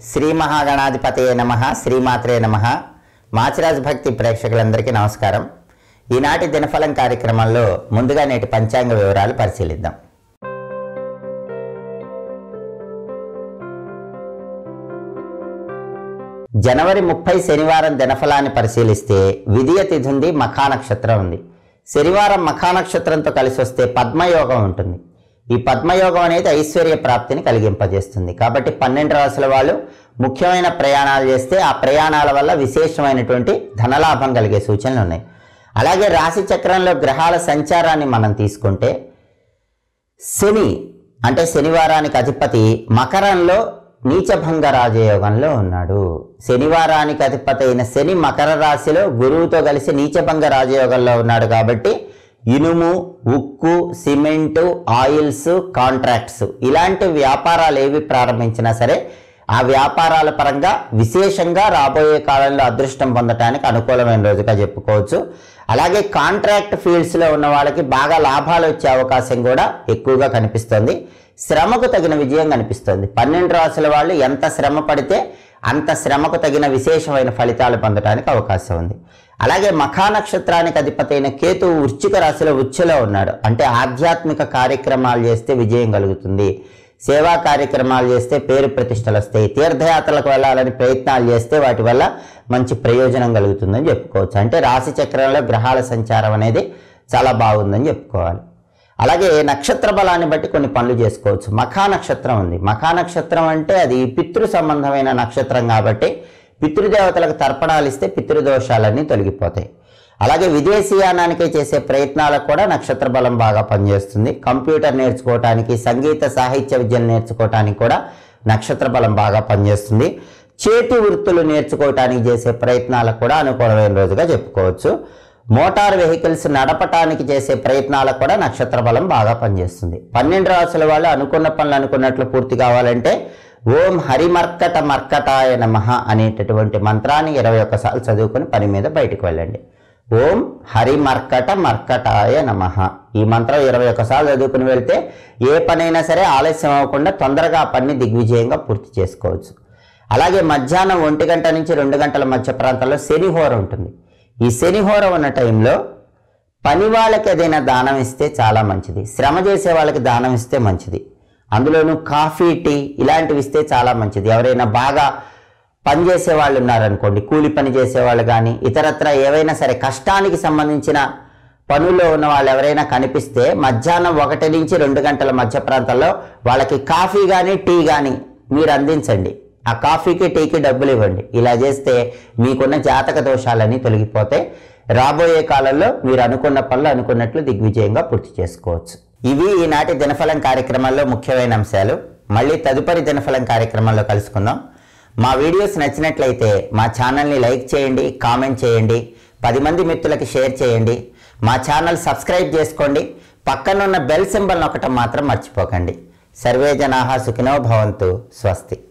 శ్రీ మహాగణాధిపతయే నమః, శ్రీమాత్రే నమః. మాచిరాజు భక్తి ప్రేక్షకులందరికీ నమస్కారం. ఈనాటి దినఫలం కార్యక్రమంలో ముందుగా నేటి పంచాంగ వివరాలు పరిశీలిద్దాం. జనవరి 30 శనివారం దినఫలాన్ని పరిశీలిస్తే విధియ తిథి ఉంది, మఖా నక్షత్రం ఉంది. శనివారం మఖా నక్షత్రంతో కలిసి వస్తే పద్మయోగం ఉంటుంది. ఈ పద్మయోగం అనేది ఐశ్వర్య ప్రాప్తిని కలిగింపజేస్తుంది. కాబట్టి 12 రాశుల వాళ్ళు ముఖ్యమైన ప్రయాణాలు చేస్తే ఆ ప్రయాణాల వల్ల విశేషమైనటువంటి ధనలాభం కలిగే సూచనలు ఉన్నాయి. అలాగే రాశి చక్రంలో గ్రహాల సంచారాన్ని మనం తీసుకుంటే శని అంటే శనివారానికి అధిపతి మకరంలో నీచభంగ రాజయోగంలో ఉన్నాడు. శనివారానికి అధిపతి అయిన శని మకర రాశిలో గురువుతో కలిసి నీచభంగ రాజయోగంలో ఉన్నాడు. కాబట్టి ఇనుము, ఉక్కు, సిమెంటు, ఆయిల్స్, కాంట్రాక్ట్స్ ఇలాంటి వ్యాపారాలు ఏవి ప్రారంభించినా సరే ఆ వ్యాపారాల పరంగా విశేషంగా రాబోయే కాలంలో అదృష్టం పొందడానికి అనుకూలమైన రోజుగా చెప్పుకోవచ్చు. అలాగే కాంట్రాక్ట్ ఫీల్డ్స్లో ఉన్న వాళ్ళకి బాగా లాభాలు వచ్చే అవకాశం కూడా ఎక్కువగా కనిపిస్తుంది. శ్రమకు తగిన విజయం కనిపిస్తుంది. 12 రాశుల వాళ్ళు ఎంత శ్రమ పడితే అంత శ్రమకు తగిన విశేషమైన ఫలితాలు పొందడానికి అవకాశం ఉంది. అలాగే మఖా నక్షత్రానికి అధిపతి అయిన కేతువు వృశ్చిక రాశిలో ఉచ్చులో ఉన్నాడు. అంటే ఆధ్యాత్మిక కార్యక్రమాలు చేస్తే విజయం కలుగుతుంది. సేవా కార్యక్రమాలు చేస్తే పేరు ప్రతిష్టలు వస్తాయి. తీర్థయాత్రలకు వెళ్ళాలని ప్రయత్నాలు చేస్తే వాటి వల్ల మంచి ప్రయోజనం కలుగుతుందని చెప్పుకోవచ్చు. అంటే రాశి చక్రంలో గ్రహాల సంచారం అనేది చాలా బాగుందని చెప్పుకోవాలి. అలాగే నక్షత్ర బలాన్ని బట్టి కొన్ని పనులు చేసుకోవచ్చు. మఖా నక్షత్రం ఉంది. మఖా నక్షత్రం అంటే అది పితృ సంబంధమైన నక్షత్రం కాబట్టి పితృదేవతలకు తర్పణాలు ఇస్తే పితృదోషాలన్నీ తొలగిపోతాయి. అలాగే విదేశీయానానికి చేసే ప్రయత్నాలకు కూడా నక్షత్ర బలం బాగా పనిచేస్తుంది. కంప్యూటర్ నేర్చుకోవటానికి, సంగీత సాహిత్య విద్యలు నేర్చుకోవటానికి కూడా నక్షత్ర బలం బాగా పనిచేస్తుంది. చేతి వృత్తులు నేర్చుకోవటానికి చేసే ప్రయత్నాలకు కూడా అనుకూలమైన రోజుగా చెప్పుకోవచ్చు. మోటార్ వెహికల్స్ నడపటానికి చేసే ప్రయత్నాలకు కూడా నక్షత్ర బలం బాగా పనిచేస్తుంది. 12 రాశుల వాళ్ళు అనుకున్న పనులు అనుకున్నట్లు పూర్తి కావాలంటే ఓం హరిమర్కట మర్కటాయ నమః అనేటటువంటి మంత్రాన్ని 21 సార్లు చదువుకొని పని మీద బయటకు వెళ్ళండి. ఓం హరిమర్కట మర్కటాయ నమః ఈ మంత్రం 21 సార్లు చదువుకుని వెళ్తే ఏ పనైనా సరే ఆలస్యం అవ్వకుండా తొందరగా ఆ పని దిగ్విజయంగా పూర్తి చేసుకోవచ్చు. అలాగే మధ్యాహ్నం 1 గంట నుంచి 2 గంటల మధ్య ప్రాంతంలో శనిహోర ఉంటుంది. ఈ శనిహోర ఉన్న టైంలో పని వాళ్ళకి ఏదైనా దానం ఇస్తే చాలా మంచిది. శ్రమ చేసే వాళ్ళకి దానం ఇస్తే మంచిది. అందులోనూ కాఫీ, టీ ఇలాంటివి ఇస్తే చాలా మంచిది. ఎవరైనా బాగా పని చేసే వాళ్ళు ఉన్నారనుకోండి, కూలి పని చేసేవాళ్ళు కానీ ఇతరత్ర ఏవైనా సరే కష్టానికి సంబంధించిన పనుల్లో ఉన్న వాళ్ళు ఎవరైనా కనిపిస్తే మధ్యాహ్నం 1 నుంచి 2 గంటల మధ్య ప్రాంతంలో వాళ్ళకి కాఫీ కానీ టీ కానీ మీరు అందించండి. ఆ కాఫీకి టీకి డబ్బులు ఇవ్వండి. ఇలా చేస్తే మీకున్న జాతక దోషాలన్నీ తొలగిపోతాయి. రాబోయే కాలంలో మీరు అనుకున్న పనులు అనుకున్నట్లు దిగ్విజయంగా పూర్తి చేసుకోవచ్చు. ఇవి ఈనాటి దినఫలం కార్యక్రమంలో ముఖ్యమైన అంశాలు. మళ్ళీ తదుపరి దినఫలం కార్యక్రమంలో కలుసుకుందాం. మా వీడియోస్ నచ్చినట్లయితే మా ఛానల్ని లైక్ చేయండి, కామెంట్ చేయండి, 10 మంది మిత్రులకి షేర్ చేయండి. మా ఛానల్ సబ్స్క్రైబ్ చేసుకోండి. పక్కనున్న బెల్ సింబల్ నొక్కటం మాత్రం మర్చిపోకండి. సర్వే జనాః సుఖినో భవంతు. స్వస్తి.